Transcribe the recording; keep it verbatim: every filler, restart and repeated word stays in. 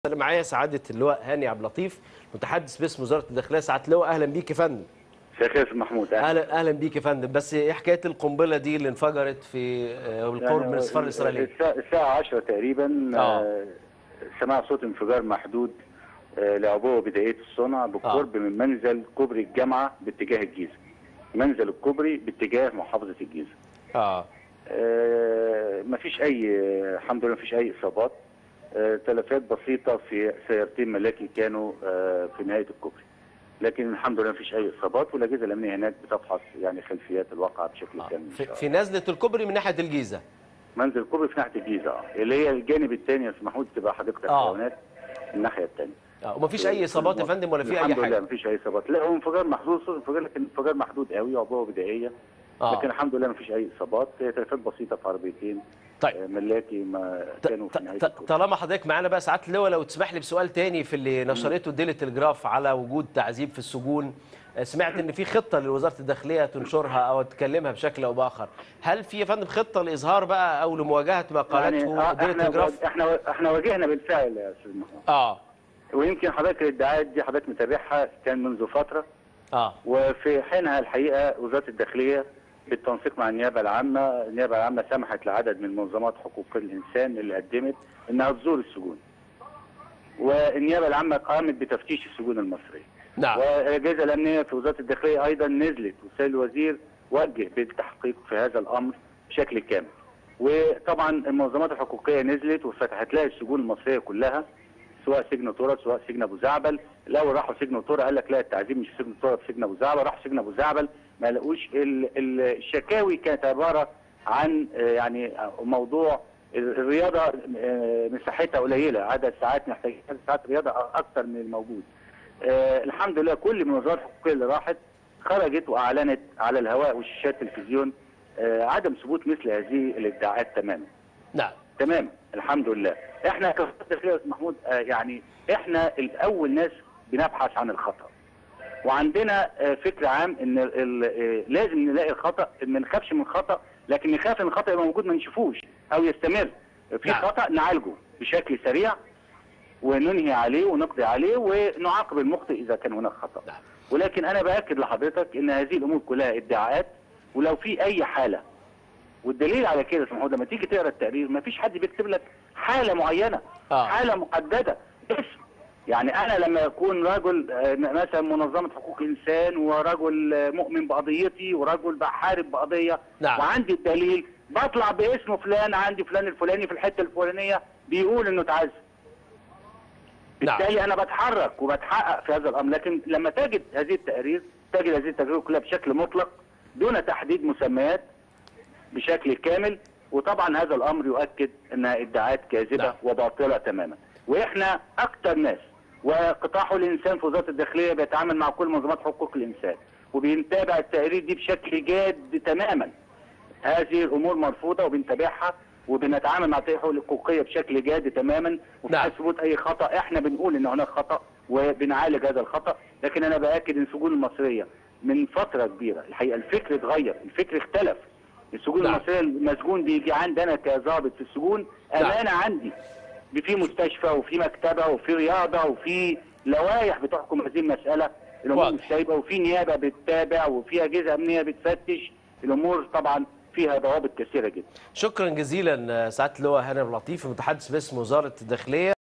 معايا سعاده اللواء هاني عبد اللطيف متحدث باسم وزاره الداخليه. سعاده اللواء اهلا بيك يا فندم. مساء الخير يا محمود. اهلا اهلا بيك يا فندم. بس ايه حكايه القنبله دي اللي انفجرت في القرب يعني من السفاره الاسرائيليه؟ الساعه عشرة تقريبا اه سمع صوت انفجار محدود لعبوه بدايه الصنع بالقرب آه. من منزل كوبري الجامعه باتجاه الجيزه. منزل الكوبري باتجاه محافظه الجيزه. اه, آه مفيش اي الحمد لله مفيش اي اصابات. آه تلفات بسيطه في سيارتين ملاكي كانوا آه في نهايه الكوبري. لكن الحمد لله مفيش اي اصابات، والاجهزه الامنيه هناك بتفحص يعني خلفيات الواقعه بشكل آه. كامل. في, في نزله الكوبري من ناحيه الجيزه. منزل الكوبري في ناحيه الجيزه اه اللي هي الجانب الثاني يا استاذ محمود تبقى حديقه الحيوانات الناحيه الثانيه. اه ومفيش اي اصابات يا فندم ولا في اي حاجه؟ الحمد لله مفيش اي اصابات. لا هو انفجار محدود انفجار لكن انفجار محدود قوي وعبوه بدائيه. آه. لكن الحمد لله مفيش اي اصابات. تلفات بسيطه في عربيتين طيب ملاكي ما كانوا في نهايه الكوبري. طالما حضرتك معانا بقى سعاده اللواء لو تسمح لي بسؤال تاني في اللي نشرته ديلي تلجراف على وجود تعذيب في السجون. سمعت ان في خطه لوزاره الداخليه تنشرها او تكلمها بشكل او باخر، هل في يا فندم خطه لاظهار بقى او لمواجهه ما قالته يعني ديلي تلجراف؟ احنا احنا واجهنا بالفعل يا استاذ محمود. اه ويمكن حضرتك الادعاءات دي حضرتك متابعها كان منذ فتره. اه وفي حينها الحقيقه وزاره الداخليه بالتنسيق مع النيابه العامه، النيابه العامه سمحت لعدد من منظمات حقوق الانسان اللي قدمت انها تزور السجون. والنيابه العامه قامت بتفتيش السجون المصريه. نعم. والاجهزه الامنيه في وزاره الداخليه ايضا نزلت، وسيد الوزير وجه بالتحقيق في هذا الامر بشكل كامل. وطبعا المنظمات الحقوقيه نزلت وفتحت لها السجون المصريه كلها، سواء سجن طرة سواء سجن ابو زعبل. الاول راحوا سجن طرة قال لك لا التعذيب مش في سجن طرة في سجن ابو زعبل، راحوا سجن ابو زعبل ما لقوش. الشكاوي كانت عباره عن يعني موضوع الرياضه مساحتها قليله، عدد ساعات محتاجين ساعات رياضه اكثر من الموجود. آه الحمد لله كل المنظمات الحقوقيه اللي راحت خرجت واعلنت على الهواء وشاشات التلفزيون آه عدم ثبوت مثل هذه الادعاءات تماما. نعم. تماما الحمد لله. احنا كوزاره الداخليه يا استاذ محمود آه يعني احنا الاول ناس بنبحث عن الخطا. وعندنا آه فكر عام ان آه لازم نلاقي الخطا، ما نخافش من الخطا، لكن نخاف ان الخطا يبقى موجود ما نشوفوش او يستمر. في نعم. خطا نعالجه بشكل سريع وننهي عليه ونقضي عليه ونعاقب المخطئ اذا كان هناك خطا. ولكن انا باكد لحضرتك ان هذه الامور كلها ادعاءات، ولو في اي حاله والدليل على كده يا استاذ محمود لما تيجي تقرا التقرير ما فيش حد بيكتب لك حاله معينه آه. حاله محدده اسم. يعني انا لما يكون رجل مثلا منظمه حقوق انسان ورجل مؤمن بقضيتي ورجل بحارب بقضيه نعم. وعندي الدليل بطلع باسم فلان، عندي فلان الفلاني في الحته الفلانيه بيقول انه اتعذب. بالتالي انا بتحرك وبتحقق في هذا الامر. لكن لما تجد هذه التقارير تجد هذه التجارب كلها بشكل مطلق دون تحديد مسميات بشكل كامل، وطبعا هذا الامر يؤكد انها ادعاءات كاذبه نعم. وباطله تماما. واحنا اكثر ناس وقطاع حقوق الانسان في وزاره الداخليه بيتعامل مع كل منظمات حقوق الانسان وبيتابع التقارير دي بشكل جاد تماما. هذه الامور مرفوضه وبنتابعها وبنتعامل مع الحقوق الحقوقيه بشكل جاد تماما. وفي نعم. ثبوت اي خطا احنا بنقول ان هناك خطا وبنعالج هذا الخطا. لكن انا باكد ان السجون المصريه من فتره كبيره الحقيقه الفكر اتغير، الفكر اختلف. السجون نعم. المصريه المسجون بيجي عندنا كضابط في السجون امانه نعم. عندي في مستشفى وفي مكتبه وفي رياضه وفي لوائح بتحكم هذه المساله. الامور مش سايبه وفي نيابه بتتابع وفي اجهزه امنيه بتفتش. الامور طبعا فيها ضوابط كثيره جدا. شكرا جزيلا سعاده اللواء هاني عبد اللطيف المتحدث باسم وزاره الداخليه.